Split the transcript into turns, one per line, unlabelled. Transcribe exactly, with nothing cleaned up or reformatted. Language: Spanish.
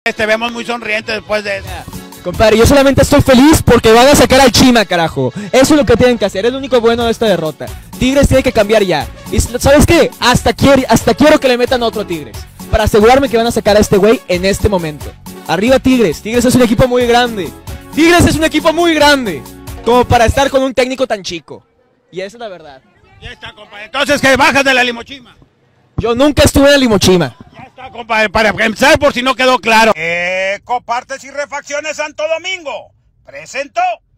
Te vemos muy sonriente después de eso.
Compadre, yo solamente estoy feliz porque van a sacar al Chima, carajo. Eso es lo que tienen que hacer, es lo único bueno de esta derrota. Tigres tiene que cambiar ya. Y ¿sabes qué? Hasta quiero, hasta quiero que le metan a otro Tigres, para asegurarme que van a sacar a este güey en este momento. Arriba Tigres, Tigres es un equipo muy grande. Tigres es un equipo muy grande, como para estar con un técnico tan chico. Y esa es la verdad.
Ya está, compadre. Entonces, que bajas de la Limochima.
Yo nunca estuve en la Limochima.
Ya está, compadre, para empezar por si no quedó claro. Ecopartes y Refacciones Santo Domingo presentó